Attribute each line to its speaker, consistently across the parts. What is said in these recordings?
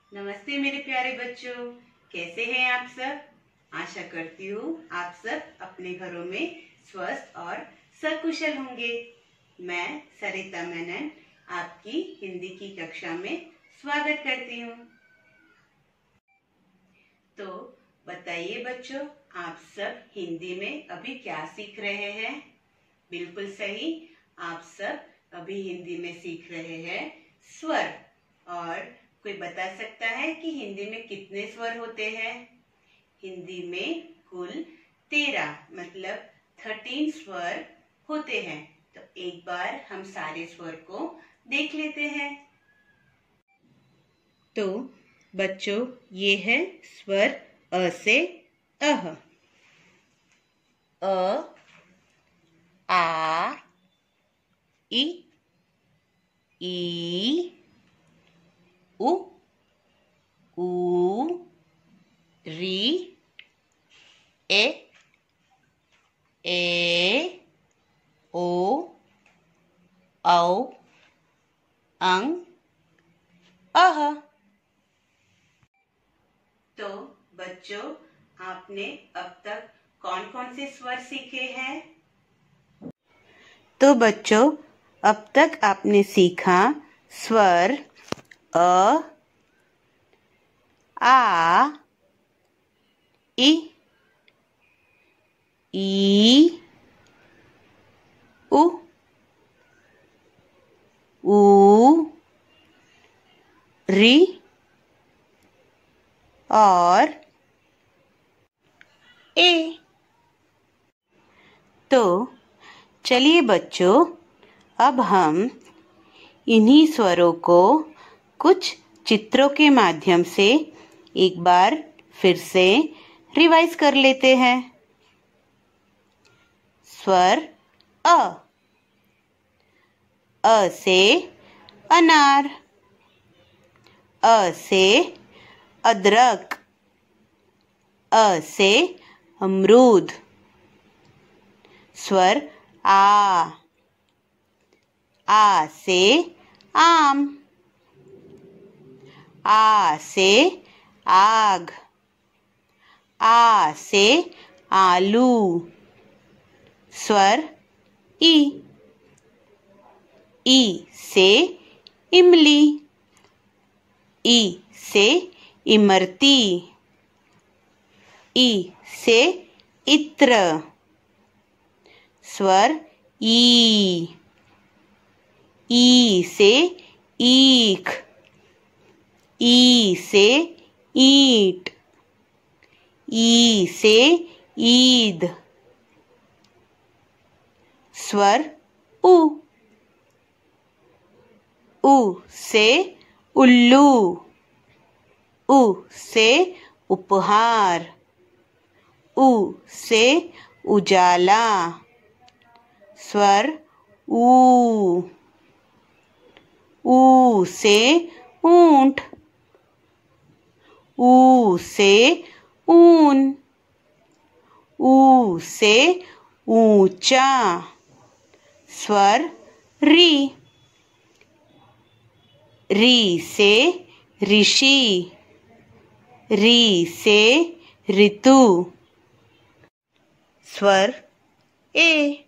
Speaker 1: नमस्ते मेरे प्यारे बच्चों, कैसे हैं आप सब। आशा करती हूँ आप सब अपने घरों में स्वस्थ और सकुशल होंगे। मैं सरिता मेनन आपकी हिंदी की कक्षा में स्वागत करती हूँ। तो बताइए बच्चों, आप सब हिंदी में अभी क्या सीख रहे हैं। बिल्कुल सही, आप सब अभी हिंदी में सीख रहे हैं स्वर। और कोई बता सकता है कि हिंदी में कितने स्वर होते हैं। हिंदी में कुल 13 मतलब 13 स्वर होते हैं। तो एक बार हम सारे स्वर को देख लेते हैं। तो बच्चों, ये है स्वर अ से अह। अ, आ, इ, ई, उ, ऊ, री, ए, ओ, औ, अंग, अह। तो बच्चों, आपने अब तक कौन कौन से स्वर सीखे हैं। तो बच्चों, अब तक आपने सीखा स्वर अ, आ, इ, ई, उ, ऊ, री और ए। तो चलिए बच्चों, अब हम इन्हीं स्वरों को कुछ चित्रों के माध्यम से एक बार फिर से रिवाइज कर लेते हैं। स्वर अ से अनार, अ से अदरक, अ से अमरूद। स्वर आ से आम, आ से आग, आ से आलू। स्वर ई से इमली, ई से इमरती, ई से इत्र। स्वर ई से ईख, ई से ईंट, ई से ईद। स्वर उ से उल्लू, उ से उपहार, उ से उजाला। स्वर ऊ से ऊंट, ऊ से ऊन, ऊ से ऊंचा। स्वर री से ऋषि, री से ऋतु। स्वर ए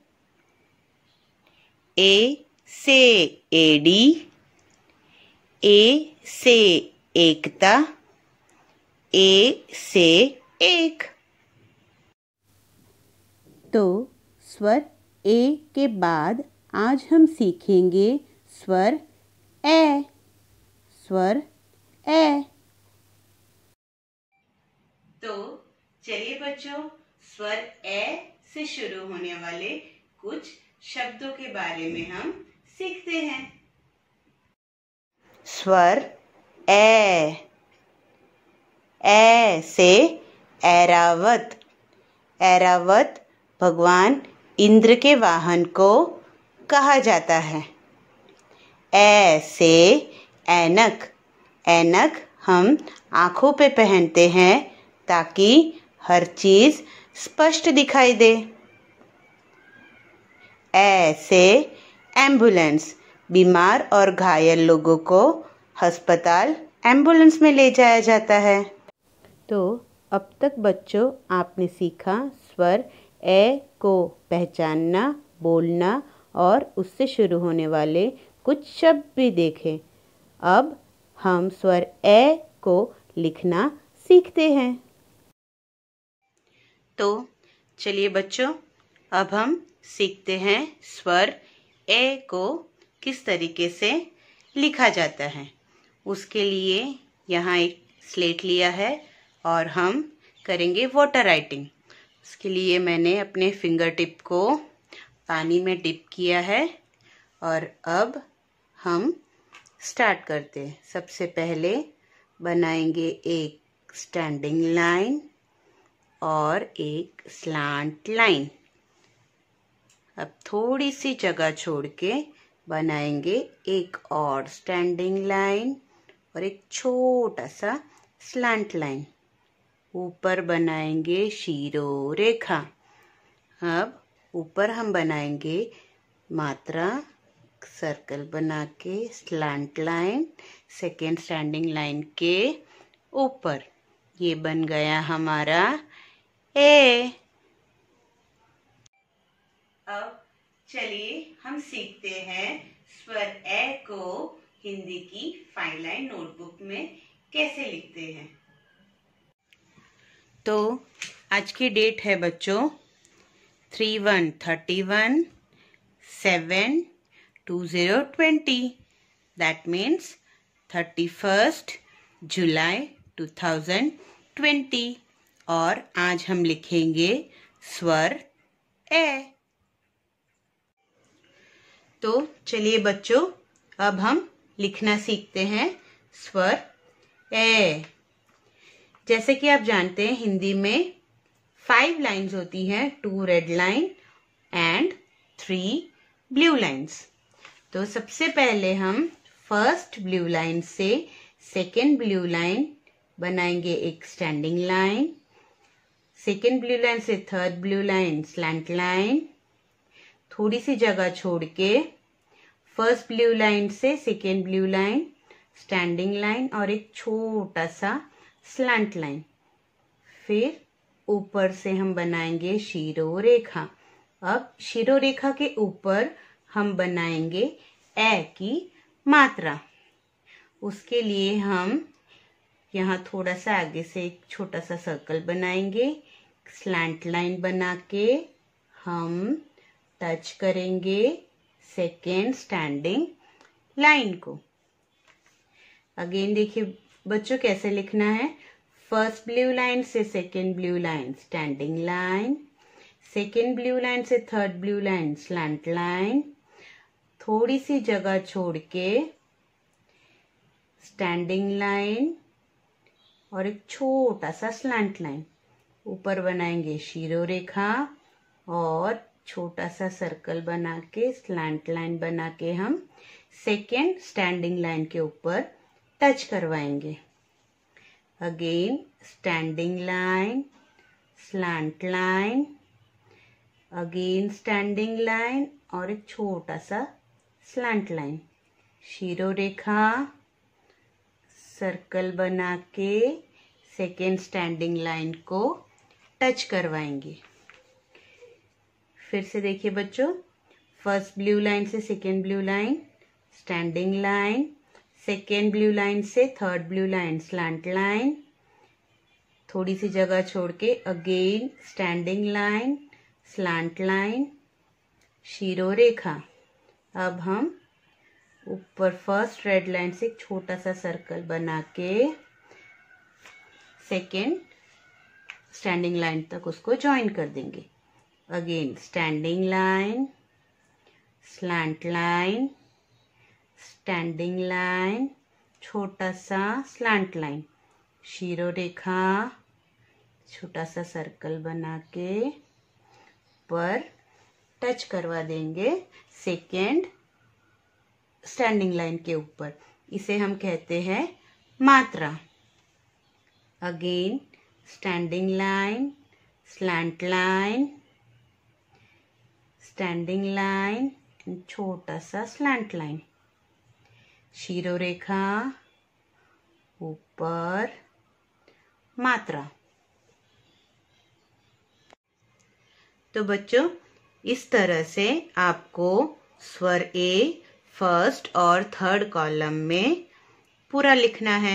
Speaker 1: से एड़ी, ए से एकता, ए से एक। तो स्वर ए के बाद आज हम सीखेंगे स्वर ए। स्वर ए। तो चलिए बच्चों, स्वर ए से शुरू होने वाले कुछ शब्दों के बारे में हम सीखते हैं। स्वर ए से ऐरावत, ऐरावत भगवान इंद्र के वाहन को कहा जाता है। ए से ऐनक, ऐनक हम आँखों पे पहनते हैं ताकि हर चीज स्पष्ट दिखाई दे। ए से एम्बुलेंस, बीमार और घायल लोगों को अस्पताल एम्बुलेंस में ले जाया जाता है। तो अब तक बच्चों आपने सीखा स्वर ए को पहचानना, बोलना और उससे शुरू होने वाले कुछ शब्द भी देखे। अब हम स्वर ए को लिखना सीखते हैं। तो चलिए बच्चों, अब हम सीखते हैं स्वर ए को किस तरीके से लिखा जाता है। उसके लिए यहाँ एक स्लेट लिया है और हम करेंगे वाटर राइटिंग। उसके लिए मैंने अपने फिंगर टिप को पानी में डिप किया है और अब हम स्टार्ट करते हैं। सबसे पहले बनाएंगे एक स्टैंडिंग लाइन और एक स्लांट लाइन। अब थोड़ी सी जगह छोड़ के बनाएंगे एक और स्टैंडिंग लाइन और एक छोटा सा स्लांट लाइन। ऊपर बनाएंगे शीरो रेखा। अब ऊपर हम बनाएंगे मात्रा, सर्कल बना के slant line second standing line के ऊपर। ये बन गया हमारा ए। अब चलिए हम सीखते हैं स्वर ए को हिंदी की 5 लाइन नोटबुक में कैसे लिखते हैं। तो आज की डेट है बच्चों 3/1/31, 7/2020। That means 31 July 2020। और आज हम लिखेंगे स्वर ए। तो चलिए बच्चों, अब हम लिखना सीखते हैं स्वर ए। जैसे कि आप जानते हैं हिंदी में 5 लाइन्स होती हैं, 2 red line and 3 blue lines. तो सबसे पहले हम फर्स्ट ब्लू लाइन से सेकेंड ब्लू लाइन बनाएंगे एक standing line, second blue line से third blue line slant line, थोड़ी सी जगह छोड़ के फर्स्ट ब्लू लाइन से second blue line standing line और एक छोटा सा स्लैंट लाइन। फिर ऊपर से हम बनाएंगे शीरो रेखा। अब शीरो रेखा के ऊपर हम बनाएंगे ए की मात्रा। उसके लिए हम यहाँ थोड़ा सा आगे से एक छोटा सा सर्कल बनाएंगे, स्लैंट लाइन बना के हम टच करेंगे सेकेंड स्टैंडिंग लाइन को। अगेन देखिए बच्चों कैसे लिखना है। फर्स्ट ब्लू लाइन से second blue line standing line, second blue line से third blue line slant line, थोड़ी सी जगह छोड़ के स्टैंडिंग लाइन और एक छोटा सा स्लैंट लाइन। ऊपर बनाएंगे शीरो रेखा और छोटा सा सर्कल बना के स्लैंट लाइन बना के हम सेकेंड स्टैंडिंग लाइन के ऊपर टच करवाएंगे। Again standing line, slant line, again standing line और एक छोटा सा स्लैंट लाइन, शीरो रेखा, सर्कल बना के सेकेंड स्टैंडिंग लाइन को टच करवाएंगे। फिर से देखिए बच्चों, फर्स्ट ब्लू लाइन से second blue line standing line, second blue line से third blue line slant line, थोड़ी सी जगह छोड़ के again standing line, slant line, शीरो रेखा। अब हम ऊपर फर्स्ट रेड लाइन से एक छोटा सा सर्कल बना के सेकेंड स्टैंडिंग लाइन तक उसको ज्वाइन कर देंगे। Again standing line, slant line, standing line, छोटा सा स्लैंट लाइन, शीरो रेखा, छोटा सा सर्कल बना के पर टच करवा देंगे सेकेंड स्टैंडिंग लाइन के ऊपर। इसे हम कहते हैं मात्रा। Again standing line, slant line, standing line, छोटा सा स्लैंट लाइन, शीरो रेखा, ऊपर मात्रा। तो बच्चों, इस तरह से आपको स्वर ए फर्स्ट और थर्ड कॉलम में पूरा लिखना है।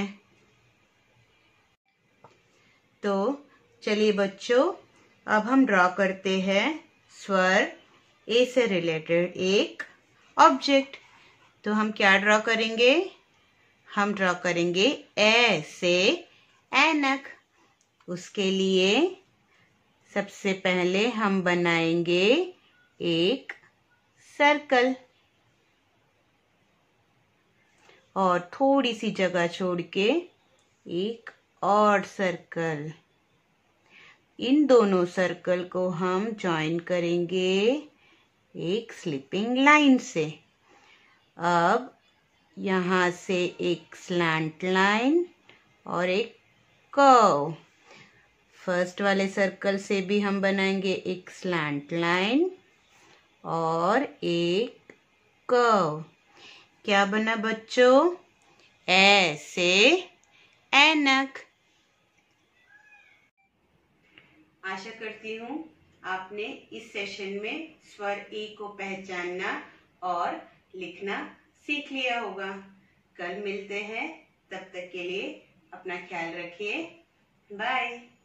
Speaker 1: तो चलिए बच्चों, अब हम ड्रॉ करते हैं स्वर ए से रिलेटेड एक ऑब्जेक्ट। तो हम क्या ड्रॉ करेंगे? हम ड्रॉ करेंगे ए से ऐनक। उसके लिए सबसे पहले हम बनाएंगे एक सर्कल और थोड़ी सी जगह छोड़ के एक और सर्कल। इन दोनों सर्कल को हम जॉइन करेंगे एक स्लिपिंग लाइन से। अब यहाँ से एक स्लैंट लाइन और एक कर्व। फर्स्ट वाले सर्कल से भी हम बनाएंगे एक स्लैंट लाइन और एक कर्व। क्या बना बच्चों? ए से ऐनक। आशा करती हूँ आपने इस सेशन में स्वर ई को पहचानना और लिखना सीख लिया होगा। कल मिलते हैं, तब तक के लिए अपना ख्याल रखिए। बाय।